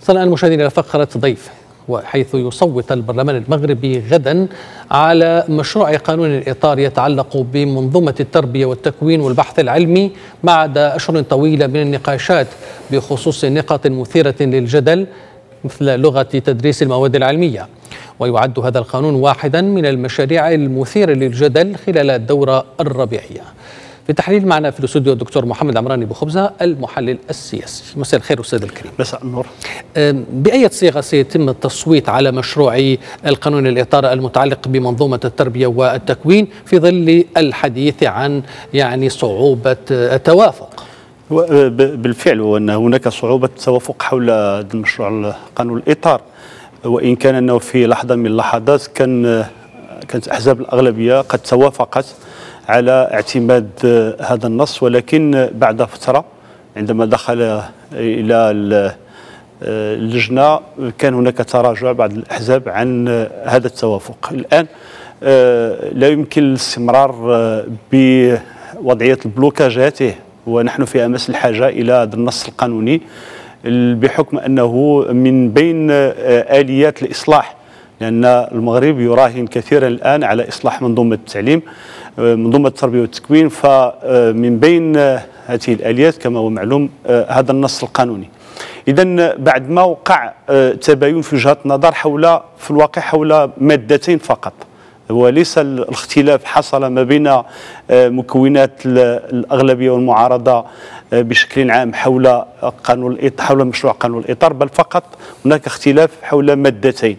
صنع المشاهدين إلى فقرة ضيف، وحيث يصوت البرلمان المغربي غدا على مشروع قانون الإطار يتعلق بمنظومة التربية والتكوين والبحث العلمي بعد أشهر طويلة من النقاشات بخصوص نقاط مثيرة للجدل مثل لغة تدريس المواد العلمية. ويعد هذا القانون واحدا من المشاريع المثيرة للجدل خلال الدورة الربيعية. في التحليل معنا في الاستوديو الدكتور محمد عمراني بخبزة المحلل السياسي. مساء الخير أستاذ الكريم. مساء النور. بأي صيغة سيتم التصويت على مشروع القانون الإطار المتعلق بمنظومة التربية والتكوين في ظل الحديث عن صعوبة التوافق؟ بالفعل وأن هناك صعوبة توافق حول المشروع قانون الإطار، وإن كان أنه في لحظة من اللحظات كانت أحزاب الأغلبية قد توافقت على اعتماد هذا النص، ولكن بعد فترة عندما دخل إلى اللجنة كان هناك تراجع بعض الأحزاب عن هذا التوافق. الآن لا يمكن الاستمرار بوضعية البلوكاجات، ونحن في أمس الحاجة إلى هذا النص القانوني بحكم أنه من بين آليات الإصلاح، لأن المغرب يراهن كثيرا الآن على إصلاح منظومة التعليم، منظومة التربية والتكوين، فمن بين هذه الآليات كما هو معلوم هذا النص القانوني. إذن بعد ما وقع تباين في وجهة نظر في الواقع حول مادتين فقط، وليس الاختلاف حصل ما بين مكونات الأغلبية والمعارضة بشكل عام حول مشروع قانون الإطار، بل فقط هناك اختلاف حول مادتين،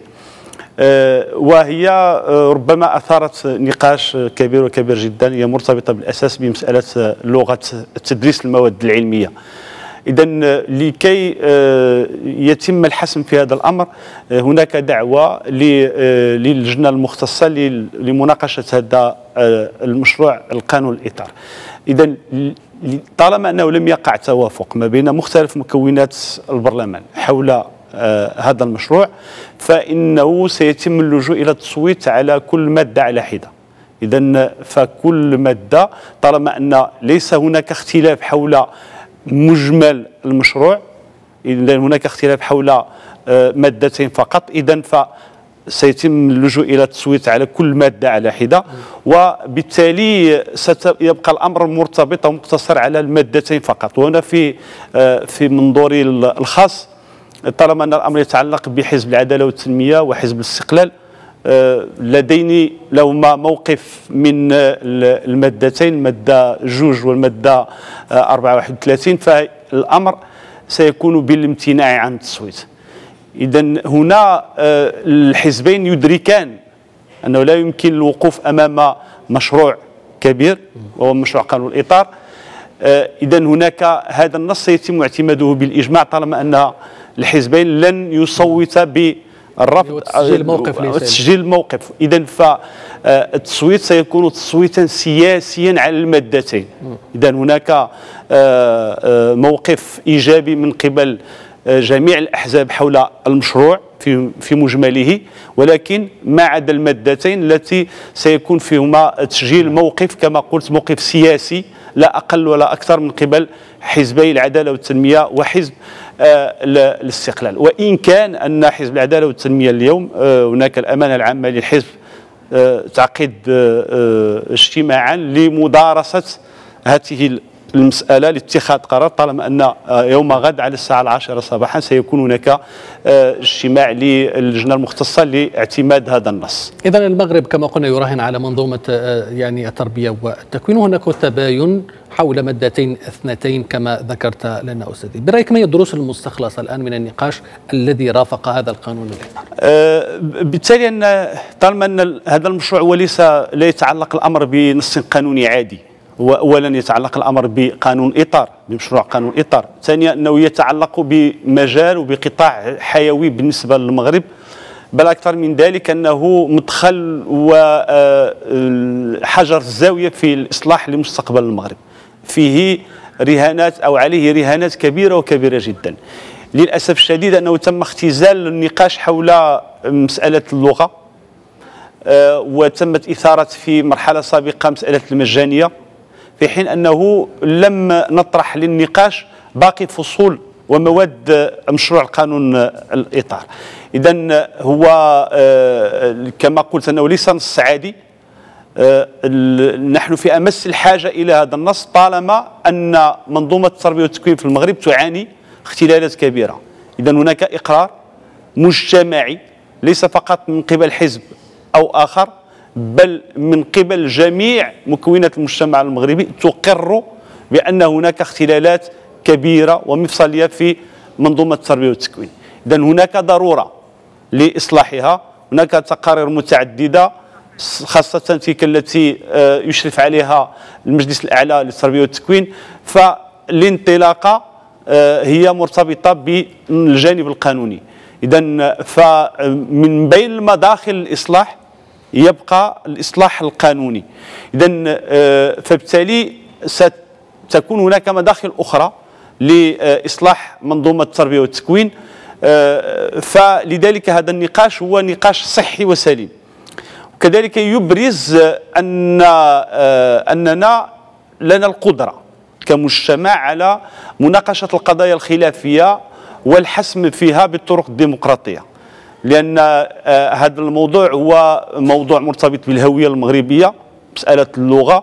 وهي ربما أثارت نقاش كبير وكبير جدا، هي مرتبطة بالأساس بمسألة لغة تدريس المواد العلمية. إذن لكي يتم الحسم في هذا الأمر هناك دعوة للجنة المختصة لمناقشة هذا المشروع القانون الإطار. إذن طالما أنه لم يقع توافق ما بين مختلف مكونات البرلمان حول هذا المشروع، فإنه سيتم اللجوء إلى التصويت على كل مادة على حدة. إذن فكل مادة طالما أن ليس هناك اختلاف حول مجمل المشروع، إذن هناك اختلاف حول مادتين فقط، إذن سيتم اللجوء إلى التصويت على كل مادة على حدة، وبالتالي سيبقى الأمر مرتبط ومقتصر على المادتين فقط. وهنا في منظوري الخاص، طالما أن الأمر يتعلق بحزب العدالة والتنمية وحزب الاستقلال، لديني لهما موقف من المادتين، المادة 2 والمادة 34، فالأمر سيكون بالامتناع عن التصويت. إذن هنا الحزبين يدركان أنه لا يمكن الوقوف أمام مشروع كبير وهو مشروع قانون الإطار. إذن هناك هذا النص سيتم اعتماده بالإجماع طالما أن الحزبين لن يصوتا بالرفض وتسجيل الموقف. إذن فالتصويت سيكون تصويتا سياسيا على المادتين. إذن هناك موقف إيجابي من قبل جميع الأحزاب حول المشروع في مجمله، ولكن ما عدا المادتين التي سيكون فيهما تسجيل موقف كما قلت، موقف سياسي لا أقل ولا أكثر من قبل حزبي العدالة والتنمية وحزب الاستقلال. وإن كان أن حزب العدالة والتنمية اليوم هناك الأمانة العامة للحزب تعقد اجتماعا لمدارسة هذه المسألة لاتخاذ قرار، طالما أن يوم غد على الساعة 10 صباحا سيكون هناك اجتماع للجنة المختصة لاعتماد هذا النص. إذن المغرب كما قلنا يراهن على منظومة التربية والتكوين، وهناك تباين حول مادتين 2 كما ذكرت لنا أستاذي. برأيك ما هي الدروس المستخلصة الآن من النقاش الذي رافق هذا القانون الإطار؟ بالتالي أن طالما أن هذا المشروع لا يتعلق الأمر بنص قانوني عادي، أولا يتعلق الأمر بقانون إطار، بمشروع قانون إطار. ثانيا أنه يتعلق بمجال وبقطاع حيوي بالنسبة للمغرب، بل أكثر من ذلك أنه مدخل وحجر الزاوية في الإصلاح لمستقبل المغرب، فيه رهانات أو عليه رهانات كبيرة وكبيرة جدا. للأسف الشديد أنه تم اختزال النقاش حول مسألة اللغة، وتمت إثارة في مرحلة سابقة مسألة المجانية، في حين أنه لم نطرح للنقاش باقي فصول ومواد مشروع القانون الإطار. إذن هو كما قلت أنه ليس نص عادي. نحن في أمس الحاجة إلى هذا النص طالما أن منظومة التربية والتكوين في المغرب تعاني اختلالات كبيرة. إذن هناك إقرار مجتمعي ليس فقط من قبل حزب أو آخر، بل من قبل جميع مكونات المجتمع المغربي تقر بأن هناك اختلالات كبيرة ومفصلية في منظومة التربية والتكوين. إذن هناك ضرورة لإصلاحها. هناك تقارير متعددة خاصة تلك التي يشرف عليها المجلس الأعلى للتربية والتكوين، فالانطلاقة هي مرتبطة بالجانب القانوني. إذن فمن بين المداخل الإصلاح يبقى الإصلاح القانوني. إذن فبالتالي ستكون هناك مداخل أخرى لإصلاح منظومة التربية والتكوين، فلذلك هذا النقاش هو نقاش صحي وسليم. وكذلك يبرز أننا لنا القدرة كمجتمع على مناقشة القضايا الخلافية والحسم فيها بالطرق الديمقراطية، لأن هذا الموضوع هو موضوع مرتبط بالهوية المغربية، مسألة اللغة.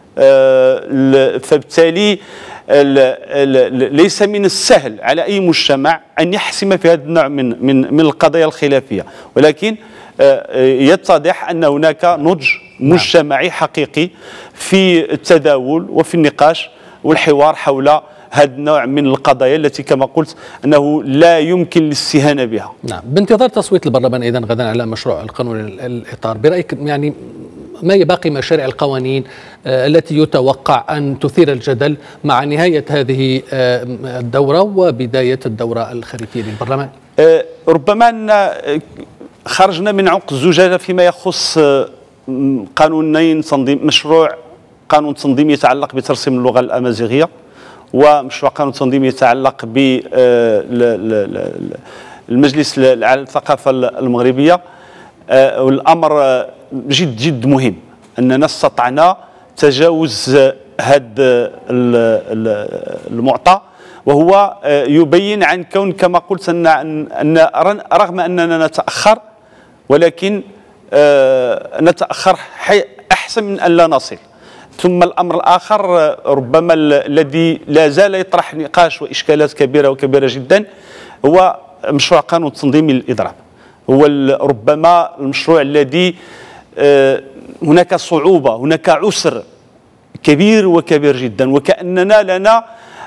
فبالتالي ليس من السهل على أي مجتمع أن يحسم في هذا النوع من القضايا الخلافية، ولكن يتضح أن هناك نضج مجتمعي حقيقي في التداول وفي النقاش والحوار حول هذا النوع من القضايا التي كما قلت أنه لا يمكن الاستهانة بها. نعم، بانتظار تصويت البرلمان إذن غدا على مشروع القانون الإطار، برأيك يعني ما هي باقي مشاريع القوانين التي يتوقع أن تثير الجدل مع نهاية هذه الدورة وبداية الدورة الخريفية للبرلمان؟ ربما أن خرجنا من عنق الزجاجة فيما يخص قانونين مشروع قانون تنظيمي يتعلق بترسيم اللغة الأمازيغية، ومشروع قانون تنظيمي يتعلق بالمجلس على الثقافة المغربية. والأمر جد مهم أننا استطعنا تجاوز هذا المعطى، وهو يبين عن كون كما قلت أن رغم أننا نتأخر ولكن نتأخر أحسن من أن لا نصل. ثم الأمر الآخر ربما الذي لا زال يطرح نقاش وإشكالات كبيرة جدا هو مشروع قانون تنظيمي للإضراب. هو ربما المشروع الذي هناك صعوبة، هناك عسر كبير جدا، وكأننا لنا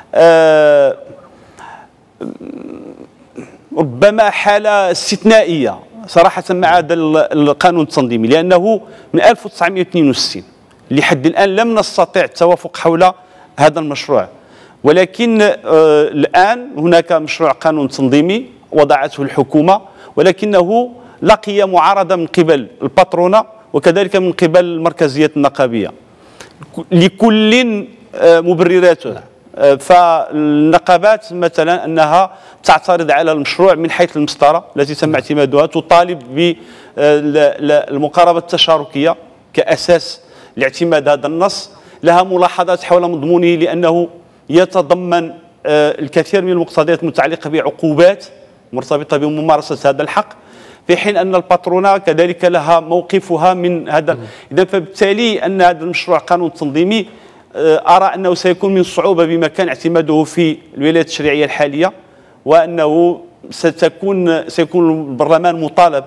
ربما حالة استثنائية صراحة مع هذا القانون التنظيمي، لأنه من 1962 لحد الآن لم نستطع التوافق حول هذا المشروع. ولكن الآن هناك مشروع قانون تنظيمي وضعته الحكومة، ولكنه لقي معارضة من قبل الباترونة وكذلك من قبل المركزية النقابية، لكل مبرراته. فالنقابات مثلا أنها تعترض على المشروع من حيث المسطرة التي تم اعتمادها، تطالب بالمقاربة التشاركية كأساس لاعتماد هذا النص، لها ملاحظات حول مضمونه لأنه يتضمن الكثير من المقتضيات المتعلقة بعقوبات مرتبطة بممارسة هذا الحق، في حين أن الباترونة كذلك لها موقفها من هذا. إذا فبالتالي أن هذا المشروع قانون تنظيمي أرى أنه سيكون من الصعوبة بمكان اعتماده في الولايات التشريعية الحالية، وأنه سيكون البرلمان مطالب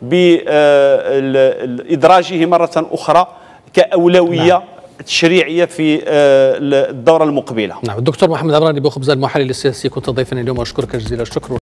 بإدراجه مرة أخرى كأولوية تشريعية في الدورة المقبلة. نعم، الدكتور محمد عمراني بوخبز المحلل السياسي كنت ضيفنا اليوم، وأشكرك جزيل الشكر.